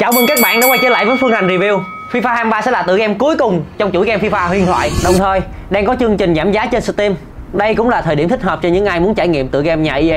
Chào mừng các bạn đã quay trở lại với Phương Thành Review. FIFA 23 sẽ là tựa game cuối cùng trong chuỗi game FIFA huyền thoại. Đồng thời, đang có chương trình giảm giá trên Steam. Đây cũng là thời điểm thích hợp cho những ai muốn trải nghiệm tựa game nhà EA.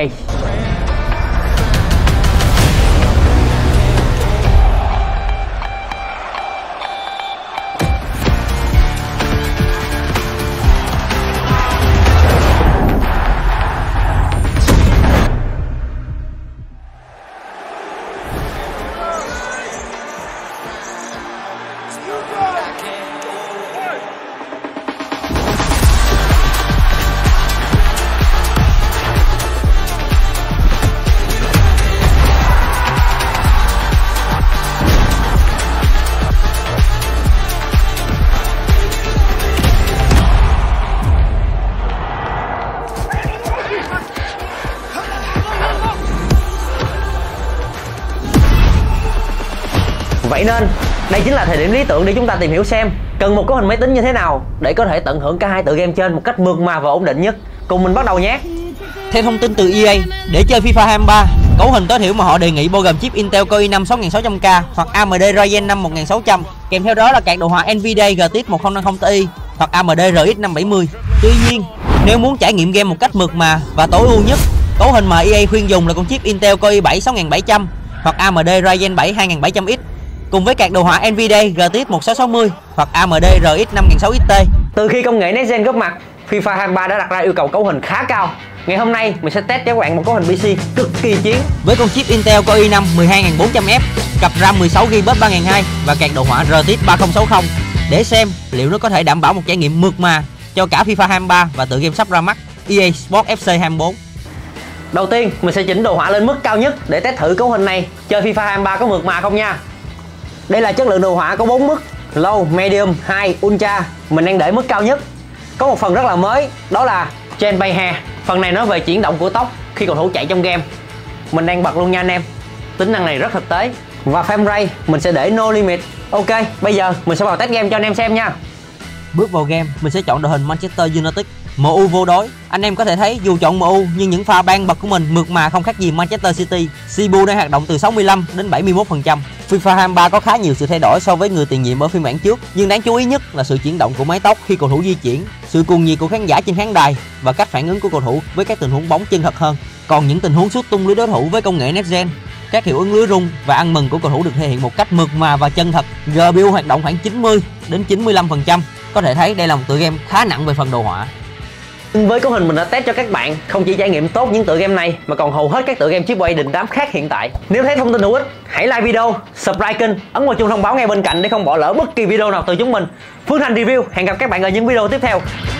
Vậy nên, đây chính là thời điểm lý tưởng để chúng ta tìm hiểu xem cần một cấu hình máy tính như thế nào để có thể tận hưởng cả hai tựa game trên một cách mượt mà và ổn định nhất. Cùng mình bắt đầu nhé. Theo thông tin từ EA, để chơi FIFA 23, cấu hình tối thiểu mà họ đề nghị bao gồm chip Intel Core i5 6600K hoặc AMD Ryzen 5 1600, kèm theo đó là card đồ họa Nvidia GTX 1050 Ti hoặc AMD RX 570. Tuy nhiên, nếu muốn trải nghiệm game một cách mượt mà và tối ưu nhất, cấu hình mà EA khuyên dùng là con chip Intel Core i7 6700 hoặc AMD Ryzen 7 2700X cùng với card đồ họa Nvidia GTX 1660 hoặc AMD RX 5600 XT. Từ khi công nghệ Next Gen góp mặt, FIFA 23 đã đặt ra yêu cầu cấu hình khá cao. Ngày hôm nay mình sẽ test cho các bạn một cấu hình PC cực kỳ chiến với con chip Intel Core i5 12400F, cặp RAM 16GB bus 3002 và card đồ họa RTX 3060 để xem liệu nó có thể đảm bảo một trải nghiệm mượt mà cho cả FIFA 23 và tựa game sắp ra mắt EA Sports FC 24. Đầu tiên, mình sẽ chỉnh đồ họa lên mức cao nhất để test thử cấu hình này chơi FIFA 23 có mượt mà không nha. Đây là chất lượng đồ họa có 4 mức: Low, Medium, High, Ultra. Mình đang để mức cao nhất. Có một phần rất là mới, đó là Chain Bay Hair. Phần này nói về chuyển động của tóc khi cầu thủ chạy trong game. Mình đang bật luôn nha anh em. Tính năng này rất thực tế. Và frame rate mình sẽ để no limit. Ok, bây giờ mình sẽ vào test game cho anh em xem nha. Bước vào game, mình sẽ chọn đội hình Manchester United. MU vô đối. Anh em có thể thấy dù chọn MU nhưng những pha ban bật của mình mượt mà không khác gì Manchester City. CPU đang hoạt động từ 65 đến 71%. FIFA 23 có khá nhiều sự thay đổi so với người tiền nhiệm ở phiên bản trước, nhưng đáng chú ý nhất là sự chuyển động của mái tóc khi cầu thủ di chuyển, sự cuồng nhiệt của khán giả trên khán đài và cách phản ứng của cầu thủ với các tình huống bóng chân thật hơn. Còn những tình huống sút tung lưới đối thủ với công nghệ Next Gen, các hiệu ứng lưới rung và ăn mừng của cầu thủ được thể hiện một cách mượt mà và chân thật. GPU hoạt động khoảng 90 đến 95%. Có thể thấy đây là một tựa game khá nặng về phần đồ họa. Với cấu hình mình đã test cho các bạn không chỉ trải nghiệm tốt những tựa game này mà còn hầu hết các tựa game AAA đình đám khác hiện tại. Nếu thấy thông tin hữu ích, hãy like video, subscribe kênh, ấn vào chuông thông báo ngay bên cạnh để không bỏ lỡ bất kỳ video nào từ chúng mình. Phương Thành Review, hẹn gặp các bạn ở những video tiếp theo.